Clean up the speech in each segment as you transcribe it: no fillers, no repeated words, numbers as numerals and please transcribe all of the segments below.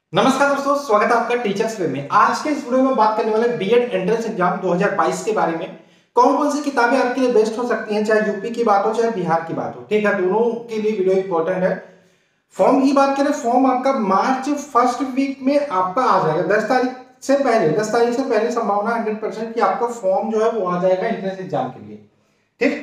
नमस्कार दोस्तों, स्वागत है आपका टीचर्स वे में। आज के इस वीडियो में बात करने वाले बीएड एंट्रेंस एग्जाम 2022 के बारे में। कौन कौन सी किताबें आपके लिए बेस्ट हो सकती हैं, चाहे यूपी की बात हो चाहे बिहार की बात हो। ठीक है, दोनों के लिए वीडियो इंपॉर्टेंट है। फॉर्म की बात करें, फॉर्म आपका मार्च फर्स्ट वीक में आपका आ जाएगा। 10 तारीख से पहले संभावना 100% कि आपका फॉर्म जो है वो आ जाएगा एंट्रेंस एग्जाम के लिए। ठीक,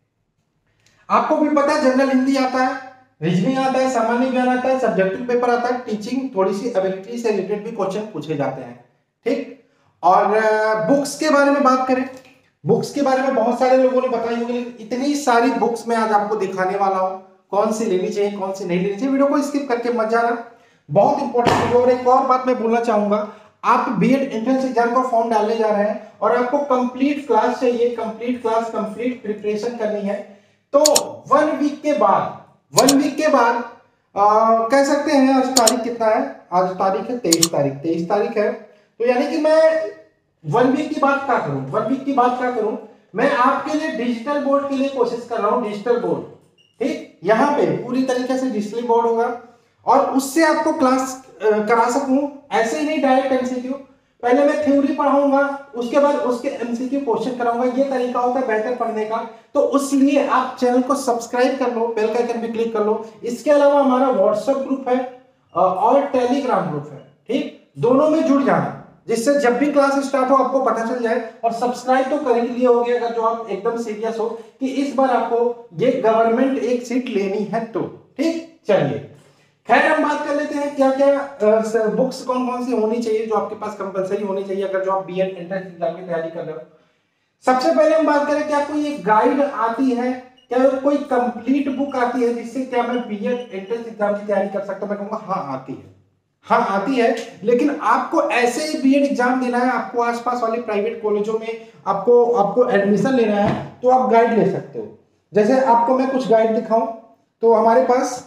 आपको भी पता है जनरल हिंदी आता है, रीजनिंग आता है, सामान्य ज्ञान आता है, सब्जेक्टिव पेपर आता है, टीचिंग थोड़ी सी एबिलिटी से रिलेटेड भी क्वेश्चन पूछे जाते हैं। ठीक, और बुक्स के बारे में बात करें, बुक्स के बारे में बहुत सारे लोगों ने बताई होगी, लेकिन इतनी सारी बुक्स मैं आज आपको दिखाने वाला हूं, कौन सी लेनी चाहिए कौन सी नहीं लेनी चाहिए। वीडियो को स्किप करके मत जाना, बहुत इंपॉर्टेंट वीडियो। और एक और बात मैं बोलना चाहूंगा, आप बीएड एंट्रेंस एग्जाम का फॉर्म डालने जा रहे हैं और आपको कंप्लीट क्लास चाहिए, कंप्लीट क्लास कंप्लीट प्रिपरेशन करनी है, तो 1 वीक के बाद कह सकते हैं। आज तारीख कितना है, आज तारीख है 23 तारीख है। तो यानी कि मैं 1 वीक की बात क्या करूं, 1 वीक की बात क्या करूं, मैं आपके लिए डिजिटल बोर्ड के लिए कोशिश कर रहा हूं, डिजिटल बोर्ड। ठीक, यहां पे पूरी तरीके से डिजिटल बोर्ड होगा और उससे आपको क्लास करा सकूं, ऐसे ही नहीं डायरेक्ट एमसीक्यू। पहले मैं थ्योरी पढ़ाऊंगा, उसके बाद उसके एमसीक्यू क्वेश्चन कराऊंगा। ये तरीका होता है बेहतर पढ़ने का। तो इसलिए आप चैनल को सब्सक्राइब कर लो, बेल का आइकन भी क्लिक कर लो। इसके अलावा हमारा व्हाट्सएप ग्रुप है और टेलीग्राम ग्रुप है। ठीक, दोनों में जुड़ जाना, जिससे जब भी क्लास स्टार्ट हो आपको पता चल जाए। और सब्सक्राइब तो कर ही लिए होगे अगर जो आप एकदम सीरियस हो कि इस बार आपको ये गवर्नमेंट एक सीट लेनी है तो। ठीक, चलिए खैर हम बात कर लेते हैं क्या क्या बुक्स कौन कौन सी होनी चाहिए जो आपके पास कंपलसरी होनी चाहिए अगर जो आप बीएड एंट्रेंस एग्जाम की तैयारी कर रहे हो। सबसे पहले हम बात करें, क्या कोई एक गाइड आती है, क्या कोई कंप्लीट बुक आती है जिससे क्या मैं बीएड एंट्रेंस एग्जाम की तैयारी कर सकता हूं। मैं कहूंगा हाँ आती है, हाँ आती है। लेकिन आपको ऐसे ही बीएड एग्जाम देना है, आपको आसपास वाले प्राइवेट कॉलेजों में आपको आपको एडमिशन लेना है, तो आप गाइड ले सकते हो। जैसे आपको मैं कुछ गाइड दिखाऊं, तो हमारे पास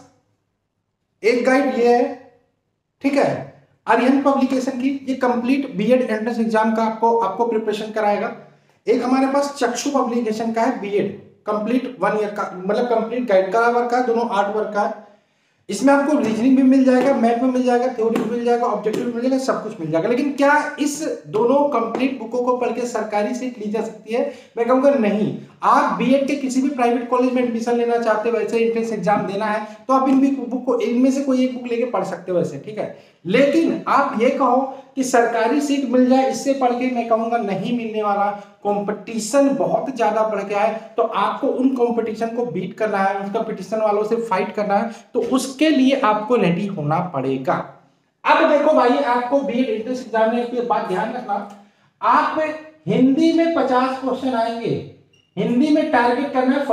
एक गाइड ये है, ठीक है, आर्यन पब्लिकेशन की। ये कंप्लीट बीएड एंट्रेंस एग्जाम का आपको आपको प्रिपरेशन कराएगा। एक हमारे पास चक्षु पब्लिकेशन का है, बीएड कंप्लीट 1 ईयर का, मतलब कंप्लीट गाइड का वर्क का, दोनों आर्ट वर्क का है। इसमें आपको रीजनिंग भी मिल जाएगा, मैथ में मिल जाएगा, थ्योरी भी मिल जाएगा, ऑब्जेक्टिव भी मिल जाएगा, सब कुछ मिल जाएगा। लेकिन क्या इस दोनों कंप्लीट बुकों को पढ़ के सरकारी सीट ली जा सकती है? मैं कहूंगा नहीं। आप बीएड के किसी भी प्राइवेट कॉलेज में एडमिशन लेना चाहते हो, वैसे एंट्रेंस एग्जाम देना है, तो आप इन बुक को, इनमें से कोई एक बुक लेके पढ़ सकते हो वैसे, ठीक है। लेकिन आप ये कहो कि सरकारी सीट मिल जाए इससे पढ़ के, मैं कहूंगा नहीं मिलने वाला। कंपटीशन बहुत ज्यादा बढ़ गया है, तो आपको उन कंपटीशन को बीट करना है, उन कंपटीशन वालों से फाइट करना है, तो उसके लिए आपको रेडी होना पड़ेगा। अब देखो भाई, आपको बीएड एंट्रेंस एग्जाम में एक बात ध्यान रखना, आप हिंदी में 50 क्वेश्चन आएंगे, हिंदी में टारगेट करना है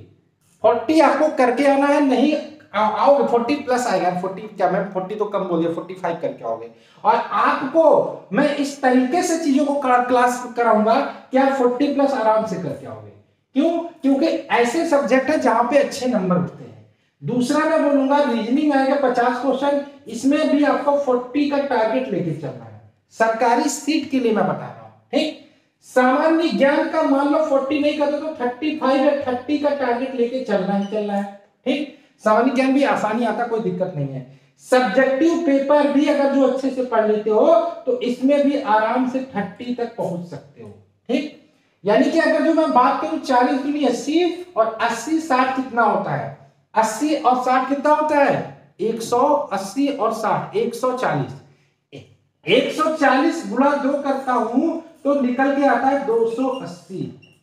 40 आपको करके आना है। नहीं आओगे 40 प्लस आएगा, 40 क्या, मैं 40 तो कम बोल दिया, 45 करके आओगे। और आपको मैं इस तरीके से चीजों को क्लास कराऊंगा कि आप 40 प्लस आराम से करके आओगे। क्यों? क्योंकि ऐसे सब्जेक्ट है जहां पे अच्छे नंबर होते हैं। दूसरा मैं बोलूंगा, रीजनिंग आएगा 50 क्वेश्चन, इसमें भी आपको 40 का टारगेट लेके चलना है, सरकारी सीट के लिए मैं बता रहा हूं। ठीक, सामान्य ज्ञान का मान लो 40 नहीं करते तो 35 या 30 का टारगेट लेके चलना ही चलना है। ठीक, सामान्य ज्ञान भी आसानी आता, कोई दिक्कत नहीं है। सब्जेक्टिव पेपर भी अगर जो अच्छे से पढ़ लेते हो तो इसमें भी आराम से 30 तक पहुंच सकते हो। ठीक, यानी कि अगर जो मैं बात करूं 40 दूनी 80 और 80 60 कितना होता है, 80 और 60 कितना होता है, 180 और 60 140। 140 गुणा 2 करता हूं तो निकल के आता है 280।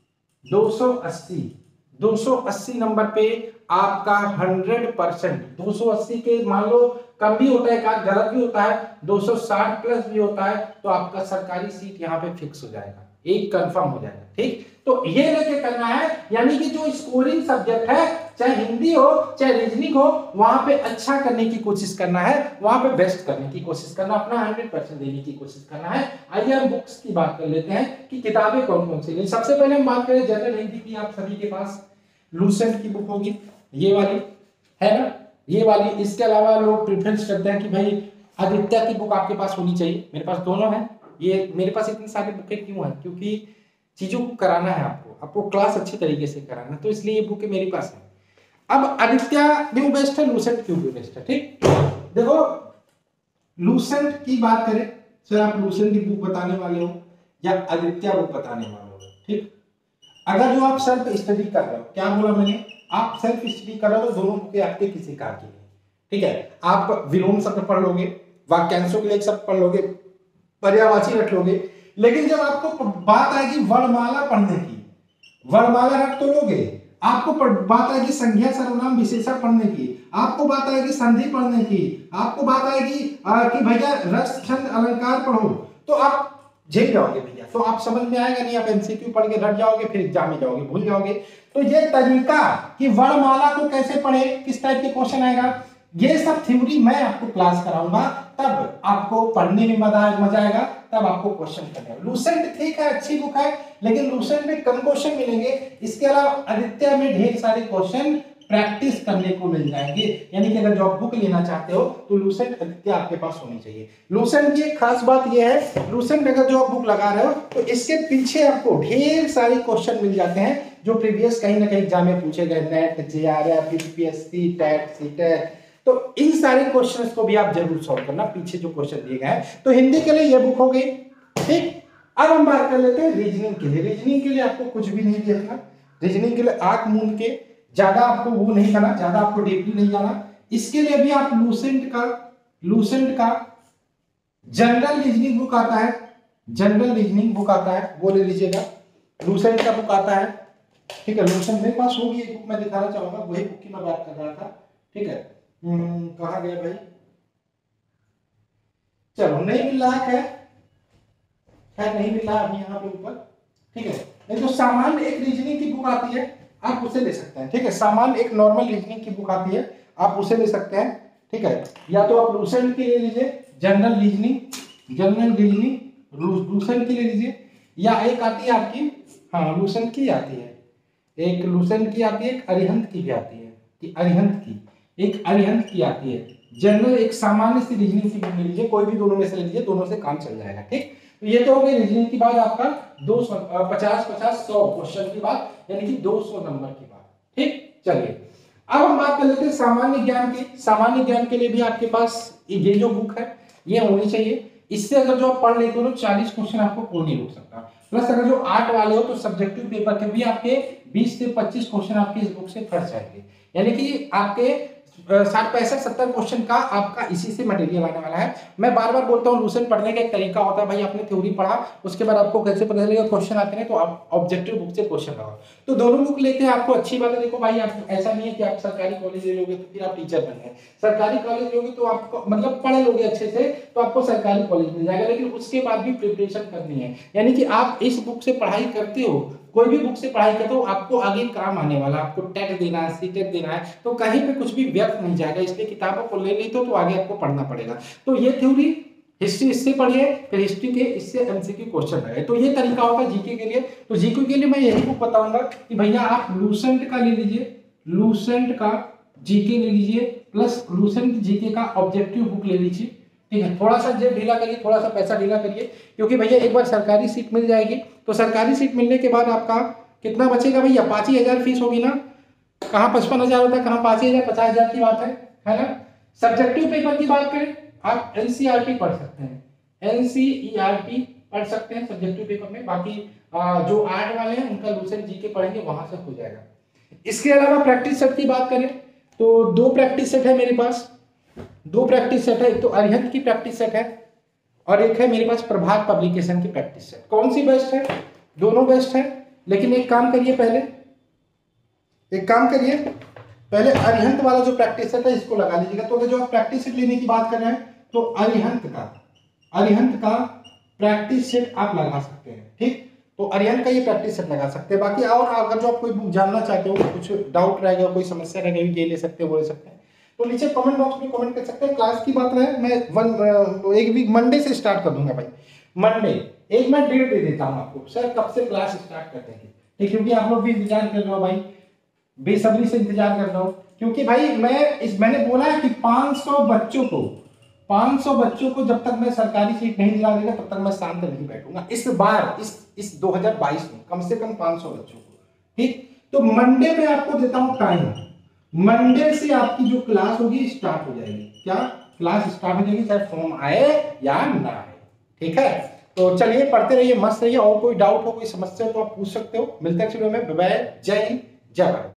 280 280 नंबर पे आपका 100%, 280 के मान लो कम भी होता है, का गलत भी होता है, 260 प्लस भी होता है, तो आपका सरकारी सीट यहाँ पे फिक्स हो जाएगा, एक कंफर्म हो जाएगा। ठीक, तो ये लेके करना है, यानी कि जो स्कोरिंग सब्जेक्ट है, चाहे हिंदी हो चाहे रीजनिंग हो, वहां पे अच्छा करने की कोशिश करना है, वहां पे बेस्ट करने की कोशिश करना, अपना 100% देने की कोशिश करना है। आइए हम बुक्स की बात कर लेते हैं कि किताबें कौन कौन सी। सबसे पहले हम बात करें जनरल हिंदी की, आप सभी के पास लूसेंट की बुक होगी, ये वाली है ना, ये वाली। इसके अलावा लोग प्रेफरेंस करते हैं कि भाई आदित्य की बुक आपके पास होनी चाहिए, मेरे पास दोनों है। ये मेरे पास इतनी सारी बुकें क्यों है, क्योंकि चीजों को कराना है, आपको क्लास अच्छी तरीके से कराना, तो इसलिए ये बुकें मेरे पास है। अब आदित्य क्यों बेस्ट है, लूसेंट क्यों बेस्ट है। ठीक, देखो लूसेंट की बात करें, सर आप लूसेंट की बुक बताने वाले हो या आदित्य बुक बताने वाले हो, ठीक। अगर जो आप सेल्फ स्टडी कर रहे हो, क्या बोला मैंने, आप सेल्फ स्टडी कर रहे हो तो दोनों बुकें आपके किसी काम की नहीं, ठीक है। आप विलोम शब्द पढ़ लोगे, वाक्यांशों के लिए एक शब्द पढ़ लोगे, पर्यायवाची रट लोगे, लेकिन जब आपको बात आएगी वर्णमाला पढ़ने की, वर्णमाला रट तो लोगे, आपको बात आएगी संज्ञा सर्वनाम विशेषण पढ़ने की, आपको बात आएगी संधि पढ़ने की, आपको बात आएगी कि भैया रस छंद अलंकार पढ़ो, तो आप झेल जाओगे भैया, तो आप समझ में आएगा नहीं, आप एमसीक्यू पढ़ के रट जाओगे, फिर एग्जाम में जाओगे भूल जाओगे। तो ये तरीका कि वर्णमाला को कैसे पढ़े, किस टाइप के क्वेश्चन आएगा, ये सब थ्योरी मैं आपको क्लास कराऊंगा, तब आपको पढ़ने में मजा आएगा, तब आपको क्वेश्चन करना है। लूसेंट ठीक है, अच्छी बुक है, लेकिन लूसेंट में कम क्वेश्चन मिलेंगे, इसके अलावा आदित्य में ढेर सारे क्वेश्चन प्रैक्टिस करने को मिल जाएंगे। यानी कि अगर जो आप बुक लेना चाहते हो तो लूसेंट आदित्य आपके पास होनी चाहिए। लूसेंट की एक खास बात यह है, लूसेंट अगर जो आप बुक लगा रहे हो तो इसके पीछे आपको ढेर सारे क्वेश्चन मिल जाते हैं जो प्रीवियस कहीं ना कहीं एग्जाम में पूछे गए, NET, JRF, UPSC, TET, CTET, तो इन सारे क्वेश्चंस को भी आप जरूर सॉल्व करना, पीछे जो क्वेश्चन दिए गए हैं। तो हिंदी के लिए ये बुक हो गई, ठीक। अब हम बात कर लेते हैं रीजनिंग के लिए। रीजनिंग के लिए आपको कुछ भी नहीं देखना, रीजनिंग के लिए आंख मूंद के ज्यादा आपको वो नहीं करना, ज्यादा आपको डीपली नहीं जाना। इसके लिए भी आप लूसेंट का जनरल रीजनिंग बुक आता है, जनरल रीजनिंग बुक आता है, वो ले लीजिएगा। लूसेंट का बुक आता है, ठीक है। लूसेंट मेरे पास होगी एक बुक, मैं दिखाना चाहूंगा, वही बुक की मैं बात कर रहा था, ठीक है। कहाँ गया भाई, चलो नहीं मिल रहा है, खैर नहीं मिल रहा अभी यहाँ पे ऊपर, ठीक है। नहीं तो सामान्य एक रीजनिंग की बुक आती है, आप उसे ले सकते हैं, ठीक है। सामान्य एक नॉर्मल रीजनिंग की बुक आती है, आप उसे ले सकते हैं, ठीक है। या तो आप लूसेंट की ले लीजिए, जनरल रीजनिंग लूसेंट की ले लीजिए, या एक आती है आपकी, हाँ लूसेंट की आती है, एक लूसेंट की आती है, एक अरिहंत की भी आती है, कि अरिहंत की, एक अरिहंत की आती है। जनरल एक सामान्य सी रीजनिंग की बुक ले लीजिए, कोई भी दोनों में से ले लीजिए, दोनों से काम चल जाएगा, ठीक। तो ये तो हो गई रीजनिंग की बात, आपका 50-50-100 क्वेश्चन की बात, यानी कि 200 नंबर की बात, ठीक। चलिए अब हम बात कर लेते हैं सामान्य ज्ञान की। सामान्य ज्ञान के लिए भी आपके पास ये जो बुक है ये होनी चाहिए। इससे अगर जो आप पढ़ लेते हो तो 40 क्वेश्चन आपको कोई नहीं रोक सकता। प्लस अगर जो 8 वाले हो तो सब्जेक्टिव पेपर के भी आपके 20 से 25 क्वेश्चन आपके इस बुक से फंस जाएंगे, यानी कि आपके 60-65-70 क्वेश्चन का आपका इसी से मटेरियल आने वाला है। मैं बार बार बोलता हूँ लूसेंट पढ़ने का एक तरीका होता है, भाई आपने थ्योरी पढ़ा, उसके बाद आपको कैसे पता चलेगा क्वेश्चन आते हैं, तो आप ऑब्जेक्टिव बुक से क्वेश्चन लगाओ। तो दोनों बुक लेते हैं, आपको अच्छी बात है। देखो भाई, आप ऐसा नहीं है कि आप सरकारी कॉलेज ले लोगे तो फिर आप टीचर बन गए, सरकारी कॉलेज लोगे तो आपको मतलब पढ़ लोगे अच्छे से तो आपको सरकारी कॉलेज मिल जाएगा, लेकिन उसके बाद भी प्रिपरेशन करनी है। यानी कि आप इस बुक से पढ़ाई करते हो, कोई भी बुक से पढ़ाई करते हो, आपको आगे काम आने वाला, आपको टेट देना है, सीटेट देना है, तो कहीं पे कुछ भी व्यर्थ नहीं जाएगा। इसलिए किताबों को ले ली तो आगे आपको पढ़ना पड़ेगा। तो ये थ्योरी, हिस्ट्री इससे पढ़िए, फिर हिस्ट्री के इससे एमसीक्यू क्वेश्चन आए, तो ये तरीका होगा जीके के लिए। तो जीके के लिए मैं यही बुक बताऊंगा कि भैया आप लूसेंट का ले लीजिए, लूसेंट का जीके ले लीजिए, प्लस लूसेंट जीके का ऑब्जेक्टिव बुक ले लीजिए, ठीक है। थोड़ा सा जेब ढीला करिए, थोड़ा सा पैसा ढीला करिए, क्योंकि भैया एक बार सरकारी सीट मिल जाएगी तो सरकारी सीट मिलने के बाद आपका कितना बचेगा भैया, 5 ही हजार फीस होगी ना, कहाँ 55,000 होता है, कहाँ 5 ही हजार, 50,000 की बात है ना। सब्जेक्टिव पेपर की बात करें, आप एनसीईआरटी पढ़ सकते हैं, एनसीईआरटी पढ़ सकते हैं सब्जेक्टिव पेपर में। बाकी जो 8 वाले हैं उनका लूसेंट जीके पढ़ेंगे, वहां से हो जाएगा। इसके अलावा प्रैक्टिस सेट की बात करें तो 2 प्रैक्टिस सेट है मेरे पास, 2 प्रैक्टिस सेट है। एक तो अरिहंत की प्रैक्टिस सेट है और एक है मेरे पास प्रभात पब्लिकेशन की प्रैक्टिस सेट। कौन सी बेस्ट है? दोनों बेस्ट है, लेकिन एक काम करिए, पहले अरिहंत वाला जो प्रैक्टिस सेट है इसको लगा लीजिएगा। तो अगर जो आप प्रैक्टिस सेट लेने की बात कर रहे हैं तो अरिहंत का प्रैक्टिस सेट आप लगा सकते हैं, ठीक। तो अरिहंत का ये प्रैक्टिस सेट लगा सकते हैं। बाकी और अगर जो आप कोई बुक जानना चाहते हो, कुछ डाउट रह गया, कोई समस्या रह गई, ये ले सकते हो, बोल सकते हैं, तो नीचे कमेंट बॉक्स में कमेंट कर सकते हैं। क्लास की बात रहे, मैं एक वीक मंडे से स्टार्ट कर दूंगा भाई, मंडे एक मैं डेट दे देता हूँ आपको, सर कब से क्लास स्टार्ट करते हैं, ठीक। क्योंकि आप लोग भी इंतजार कर रहे हो भाई, बेसब्री से इंतजार कर रहा हूँ, क्योंकि भाई मैंने बोला है कि 500 बच्चों को जब तक मैं सरकारी सीट नहीं दिला देगा तब तक मैं शांत नहीं बैठूंगा। इस बार इस 2022 में कम से कम 500 बच्चों को, ठीक। तो मंडे में आपको देता हूं टाइम, मंडे से आपकी जो क्लास होगी स्टार्ट हो जाएगी। क्या क्लास स्टार्ट हो जाएगी, चाहे फॉर्म आए या ना आए। ठीक है, तो चलिए पढ़ते रहिए, मस्त रहिए। और कोई डाउट हो, कोई समस्या तो आप पूछ सकते हो। मिलते हैं वीडियो में। बाय बाय, जय हिंद, जय भारत।